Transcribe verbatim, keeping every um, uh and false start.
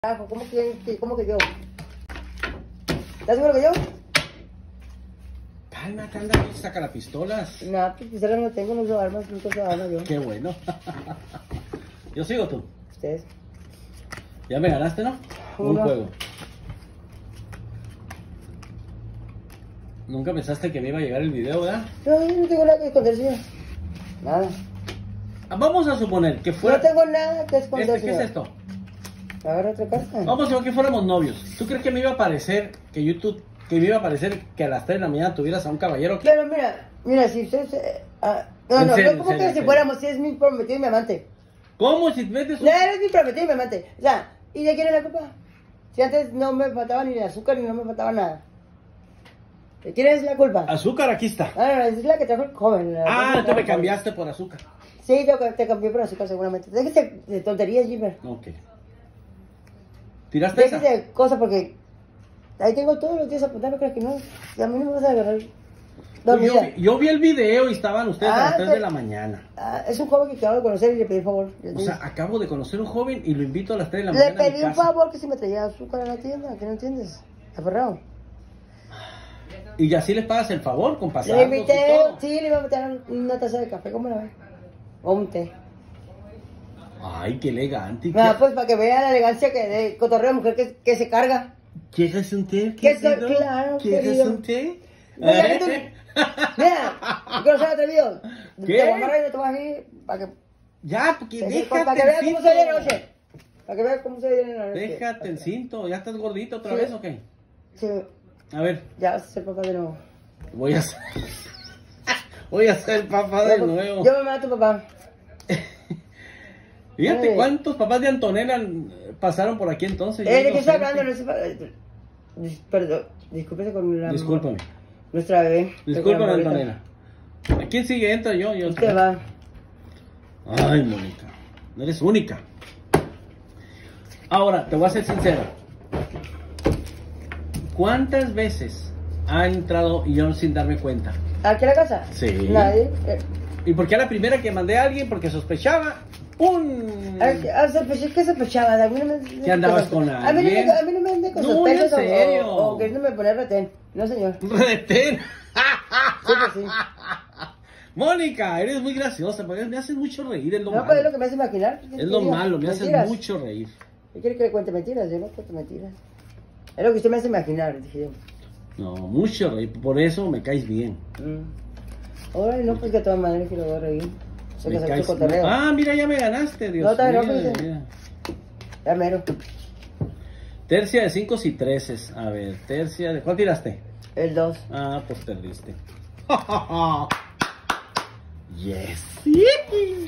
¿Cómo que, cómo que yo? ¿Estás seguro que yo? Cálmate, anda, saca las pistolas. No, pues pistolas no tengo, no uso armas, nunca uso armas yo. Qué bueno. Yo sigo tú. Ustedes. Ya me ganaste, ¿no? Un No. juego. Nunca pensaste que me iba a llegar el video, ¿verdad? No, yo no tengo nada que esconder, señor. Nada. Vamos a suponer que fuera... No tengo nada que esconder, Este, ¿qué señor. es esto? Agarra otra carta. Vamos a suponer que fuéramos novios. ¿Tú crees que me iba a parecer que YouTube, que me iba a parecer que a las tres de la mañana tuvieras a un caballero que... Pero mira, mira, si usted se... ah, no, En no, serio, no, ¿cómo en serio, que en si serio. fuéramos? Si es mi prometido y mi amante. ¿Cómo si metes un... No, eres mi prometido y mi amante. O sea, ¿y de quién es la culpa? Si antes no me faltaba ni azúcar ni no me faltaba nada. ¿De quién es la culpa? Azúcar, aquí está. Ah, no, es la que trajo el joven. la- Ah, la- tú me la- cambiaste por azúcar. Sí, yo te cambié por azúcar seguramente. Déjese de tonterías, Gilbert. Ok. ¿Tiraste esa? Déjese de cosas porque ahí tengo todos los días apuntando, creo que no. A mí no me vas a agarrar Yo dormida. vi, yo vi el video y estaban ustedes a Ah, las tres te- de la mañana. Ah, es un joven que acabo de conocer y le pedí favor. O sea, acabo de conocer un joven y lo invito a las tres de la le mañana a mi pedí un casa. favor que si me traía azúcar a la tienda, que no entiendes. Aferrado. Y así les pagas el favor con Le pasarlos y invité, todo. sí, le iba a meter una taza de café, ¿cómo la ve? O un té. Ay, qué elegante. Ah, ¿Qué- pues para que vea la elegancia que de cotorreo mujer que, que se carga. ¿Quieres un té? Que soy- querido? claro, ¿Quieres querido. un té? Mira, ¿Eh? tú- Mira, que no se ha atrevido. ¿Qué? Te voy a amarrar y te voy a ir para que, Ya, porque para déjate que veas el cómo se ve de cinto. noche. Para que veas cómo se ve de noche. Déjate el cinto. ¿Ya estás gordito otra Sí. vez o qué? Sí, A ver, ya vas a ser papá de nuevo. voy a ser... voy a ser papá de Yo- nuevo. Yo me mato, papá. Fíjate Ay. cuántos papás de Antonella eh, pasaron por aquí entonces. Yo Eh, ¿De qué inocente. está hablando? No sé, eh, dis- perdón, discúlpese con la... Discúlpame. Nuestra bebé. Discúlpame, Con la morrita. Antonella. ¿A quién sigue? Entra yo. yo Usted va. Ay, Mónica. No eres única. Ahora, te voy a ser sincero. ¿Cuántas veces ha entrado y yo sin darme cuenta? ¿Aquí a la casa? Sí. Nadie. Eh, ¿Y por qué a la primera que mandé a alguien? Porque sospechaba un... Ah, sospeché que sospechaba, a mí no me... ¿Que andabas con a mí no me, alguien? a mí no me ande con No, sospechas en o- serio. o, o queriéndome poner retén. No, señor. Retén. Sí, pues sí. Mónica, eres muy graciosa, porque me haces mucho reír, es lo No, pues es lo malo. que me hace imaginar. Es lo malo, me haces Mentiras. mucho reír. ¿Qué quiere que le cuente mentiras? Yo no cuento mentiras. Es lo que usted me hace imaginar, dije yo. No, mucho reír, por eso me caes bien. Mm. Ahora no, pues que a todas maneras que lo voy a reír. Sé Me que soy caes- tu cotorreo. Ah, mira, ya me ganaste, Dios No, todavía no, mío, fíjese. mira. Ya mero. Tercia de cinco y treces. A ver, tercia de... ¿Cuál tiraste? El dos. Ah, pues perdiste. Yes.